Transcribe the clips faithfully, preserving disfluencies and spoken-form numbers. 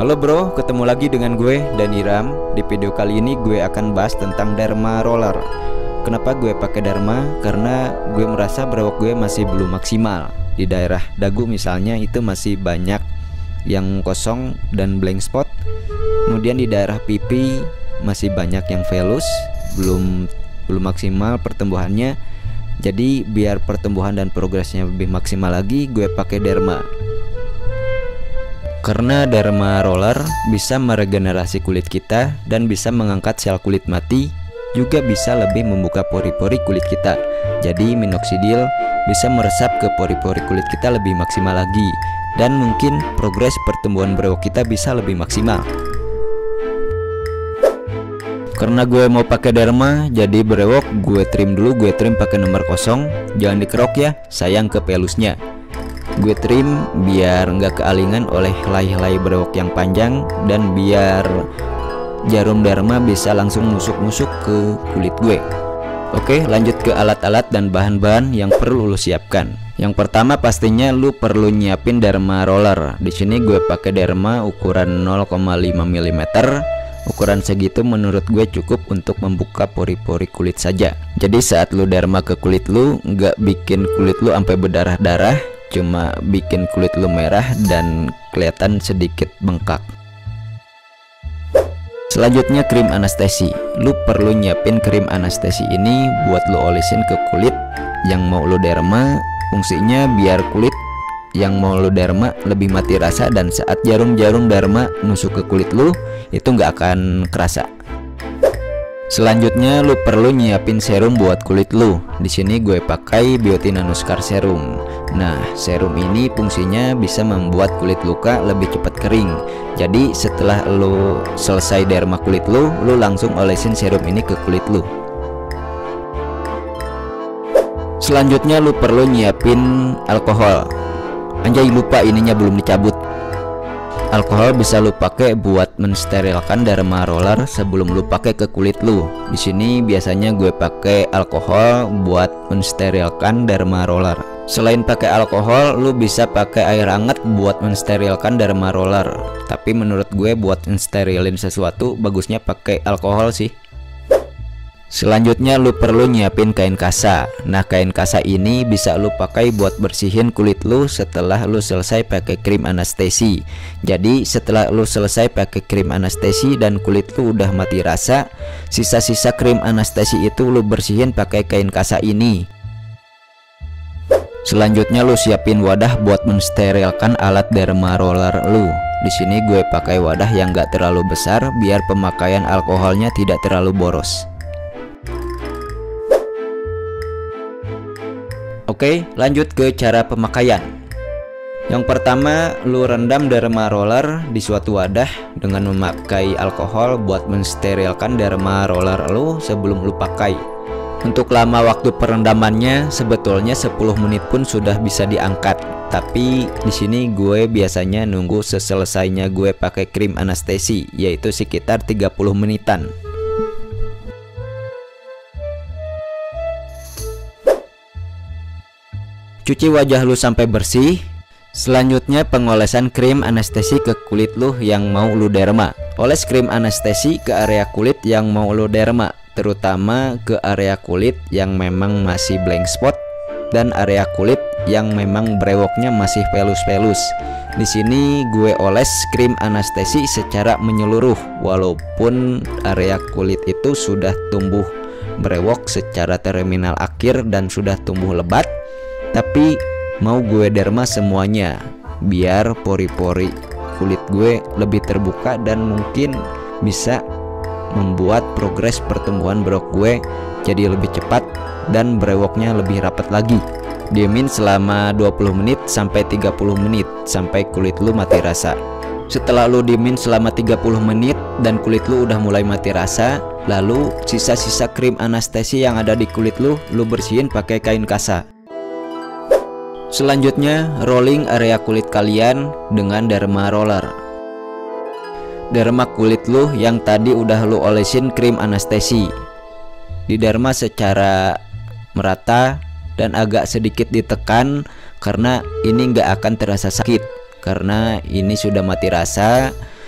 Halo bro, ketemu lagi dengan gue Dani Ram. Di video kali ini gue akan bahas tentang derma roller. Kenapa gue pakai derma? Karena gue merasa brewok gue masih belum maksimal. Di daerah dagu misalnya itu masih banyak yang kosong dan blank spot. Kemudian di daerah pipi masih banyak yang velus, belum belum maksimal pertumbuhannya. Jadi biar pertumbuhan dan progresnya lebih maksimal lagi, gue pakai derma. Karena derma roller bisa meregenerasi kulit kita dan bisa mengangkat sel kulit mati, juga bisa lebih membuka pori-pori kulit kita. Jadi minoxidil bisa meresap ke pori-pori kulit kita lebih maksimal lagi, dan mungkin progres pertumbuhan brewok kita bisa lebih maksimal. Karena gue mau pakai derma, jadi brewok gue trim dulu. Gue trim pakai nomor kosong, jangan dikerok ya, sayang ke pelusnya. Gue trim biar nggak kealingan oleh helai-helai brewok yang panjang, dan biar jarum derma bisa langsung nusuk-nusuk ke kulit gue. Oke, lanjut ke alat-alat dan bahan-bahan yang perlu lo siapkan. Yang pertama pastinya lu perlu nyiapin derma roller. Di sini gue pakai derma ukuran nol koma lima milimeter. Ukuran segitu menurut gue cukup untuk membuka pori-pori kulit saja. Jadi saat lu derma ke kulit lu, nggak bikin kulit lu sampai berdarah-darah, cuma bikin kulit lu merah dan kelihatan sedikit bengkak. Selanjutnya krim anestesi. Lu perlu nyiapin krim anestesi ini buat lu olesin ke kulit yang mau lu derma. Fungsinya biar kulit yang mau lu derma lebih mati rasa, dan saat jarum-jarum derma nusuk ke kulit lu itu nggak akan kerasa. Selanjutnya lu perlu nyiapin serum buat kulit lu. Di sini gue pakai Beauty Nanoscar Serum. Nah, serum ini fungsinya bisa membuat kulit luka lebih cepat kering. Jadi setelah lu selesai derma kulit lu, lu langsung olesin serum ini ke kulit lu. Selanjutnya lu perlu nyiapin alkohol. Anjay, lupa ininya belum dicabut. Alkohol bisa lu pakai buat mensterilkan derma roller sebelum lu pakai ke kulit lu. Di sini biasanya gue pakai alkohol buat mensterilkan derma roller. Selain pakai alkohol, lu bisa pakai air hangat buat mensterilkan derma roller. Tapi menurut gue buat mensterilin sesuatu bagusnya pakai alkohol sih. Selanjutnya lu perlu nyiapin kain kasa. Nah, kain kasa ini bisa lu pakai buat bersihin kulit lu setelah lu selesai pakai krim anestesi. Jadi setelah lu selesai pakai krim anestesi dan kulit lu udah mati rasa, sisa-sisa krim anestesi itu lu bersihin pakai kain kasa ini. Selanjutnya lu siapin wadah buat mensterilkan alat derma roller lu. Di sini gue pakai wadah yang gak terlalu besar biar pemakaian alkoholnya tidak terlalu boros. Oke, lanjut ke cara pemakaian. Yang pertama, lu rendam derma roller di suatu wadah dengan memakai alkohol buat mensterilkan derma roller lu sebelum lu pakai. Untuk lama waktu perendamannya sebetulnya sepuluh menit pun sudah bisa diangkat. Tapi di sini gue biasanya nunggu seselesainya gue pakai krim anestesi, yaitu sekitar tiga puluh menitan. Cuci wajah lu sampai bersih. Selanjutnya pengolesan krim anestesi ke kulit lu yang mau lu derma. Oles krim anestesi ke area kulit yang mau lu derma, terutama ke area kulit yang memang masih blank spot dan area kulit yang memang brewoknya masih velus-velus. Di sini gue oles krim anestesi secara menyeluruh, walaupun area kulit itu sudah tumbuh brewok secara terminal akhir dan sudah tumbuh lebat. Tapi mau gue derma semuanya biar pori-pori kulit gue lebih terbuka dan mungkin bisa membuat progres pertumbuhan brewok gue jadi lebih cepat dan brewoknya lebih rapat lagi. Diemin selama dua puluh menit sampai tiga puluh menit sampai kulit lu mati rasa. Setelah lu diemin selama tiga puluh menit dan kulit lu udah mulai mati rasa, lalu sisa-sisa krim anestesi yang ada di kulit lu lu bersihin pakai kain kasa. Selanjutnya, rolling area kulit kalian dengan derma roller. Derma kulit lu yang tadi udah lu olesin krim anestesi. Diderma secara merata dan agak sedikit ditekan karena ini nggak akan terasa sakit. Karena ini sudah mati rasa,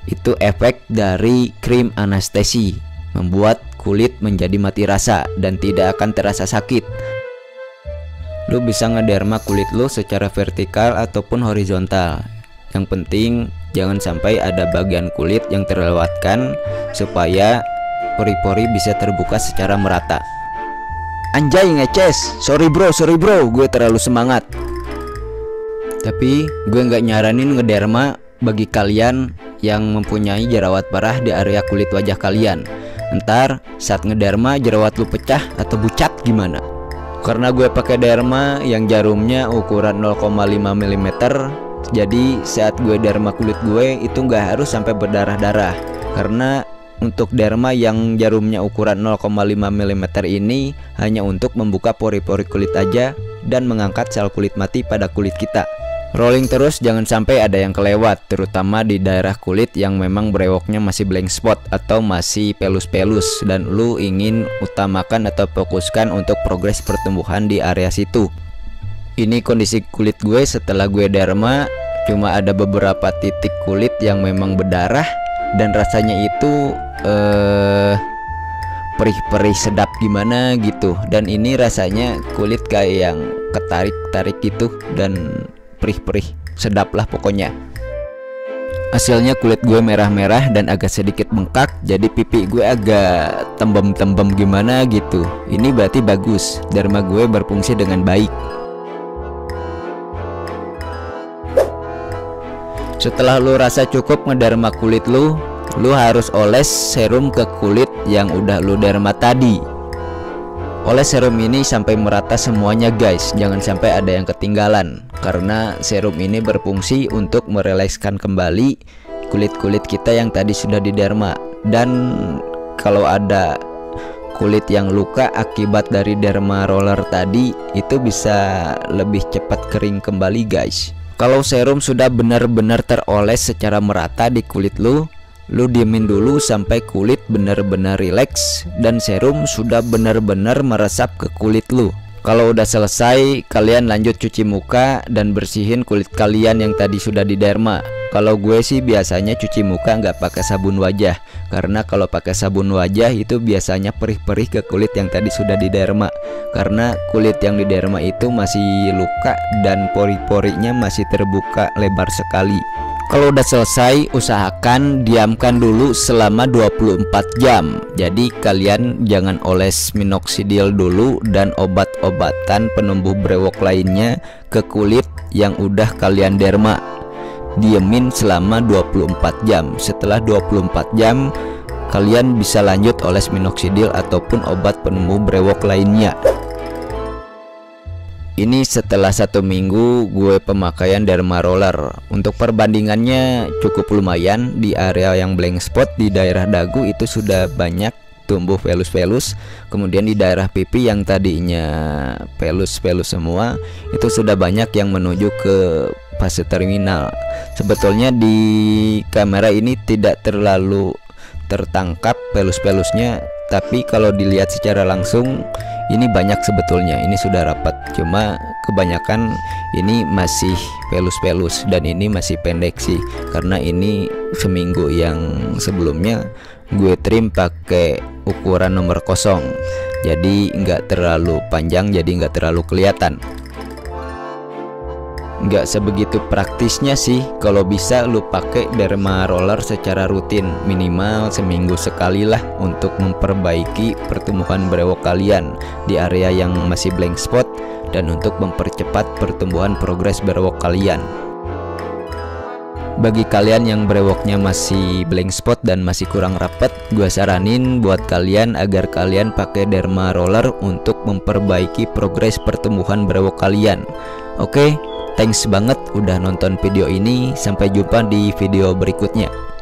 Itu efek dari krim anestesi, membuat kulit menjadi mati rasa dan tidak akan terasa sakit. Lu bisa ngederma kulit lu secara vertikal ataupun horizontal. Yang penting jangan sampai ada bagian kulit yang terlewatkan, supaya pori-pori bisa terbuka secara merata. Anjay ngeces, sorry bro, sorry bro, gue terlalu semangat. Tapi gue nggak nyaranin ngederma bagi kalian yang mempunyai jerawat parah di area kulit wajah kalian. Ntar saat ngederma jerawat lu pecah atau bucat gimana? Karena gue pakai derma yang jarumnya ukuran nol koma lima milimeter, jadi saat gue derma kulit gue itu nggak harus sampai berdarah-darah. Karena untuk derma yang jarumnya ukuran nol koma lima milimeter ini hanya untuk membuka pori-pori kulit aja dan mengangkat sel kulit mati pada kulit kita. Rolling terus, jangan sampai ada yang kelewat, terutama di daerah kulit yang memang brewoknya masih blank spot atau masih pelus-pelus dan lu ingin utamakan atau fokuskan untuk progres pertumbuhan di area situ. Ini kondisi kulit gue setelah gue derma, cuma ada beberapa titik kulit yang memang berdarah dan rasanya itu eh perih-perih sedap gimana gitu. Dan ini rasanya kulit kayak yang ketarik-tarik gitu dan perih-perih sedap lah pokoknya. Hasilnya kulit gue merah-merah dan agak sedikit bengkak, jadi pipi gue agak tembem-tembem gimana gitu. Ini berarti bagus, derma gue berfungsi dengan baik. Setelah lu rasa cukup ngederma kulit lu, lu harus oles serum ke kulit yang udah lu derma tadi. Oles serum ini sampai merata semuanya guys, jangan sampai ada yang ketinggalan. Karena serum ini berfungsi untuk merelekskan kembali kulit-kulit kita yang tadi sudah diderma. Dan kalau ada kulit yang luka akibat dari derma roller tadi, itu bisa lebih cepat kering kembali guys. Kalau serum sudah benar-benar teroles secara merata di kulit lu, lu diemin dulu sampai kulit benar-benar rileks dan serum sudah benar-benar meresap ke kulit lu. Kalau udah selesai, kalian lanjut cuci muka dan bersihin kulit kalian yang tadi sudah diderma. Kalau gue sih biasanya cuci muka nggak pakai sabun wajah, karena kalau pakai sabun wajah itu biasanya perih-perih ke kulit yang tadi sudah diderma. Karena kulit yang diderma itu masih luka dan pori-porinya masih terbuka lebar sekali. Kalau udah selesai, usahakan diamkan dulu selama dua puluh empat jam. Jadi kalian jangan oles minoxidil dulu dan obat-obatan penumbuh brewok lainnya ke kulit yang udah kalian derma. Diemin selama dua puluh empat jam. Setelah dua puluh empat jam, kalian bisa lanjut oles minoxidil ataupun obat penumbuh brewok lainnya. Ini setelah satu minggu gue pemakaian derma roller. Untuk perbandingannya cukup lumayan. Di area yang blank spot di daerah dagu itu sudah banyak tumbuh pelus-pelus. Kemudian di daerah pipi yang tadinya pelus-pelus semua, itu sudah banyak yang menuju ke fase terminal. Sebetulnya di kamera ini tidak terlalu tertangkap pelus-pelusnya, tapi kalau dilihat secara langsung ini banyak sebetulnya. Ini sudah rapat, cuma kebanyakan ini masih pelus-pelus dan ini masih pendek sih, karena ini seminggu yang sebelumnya gue trim pakai ukuran nomor kosong, jadi nggak terlalu panjang, jadi nggak terlalu kelihatan. Nggak sebegitu praktisnya sih. Kalau bisa lu pakai derma roller secara rutin, minimal seminggu sekali lah, untuk memperbaiki pertumbuhan brewok kalian di area yang masih blank spot dan untuk mempercepat pertumbuhan progres brewok kalian. Bagi kalian yang brewoknya masih blank spot dan masih kurang rapet, gua saranin buat kalian agar kalian pakai derma roller untuk memperbaiki progres pertumbuhan brewok kalian. Oke, thanks banget udah nonton video ini. Sampai jumpa di video berikutnya.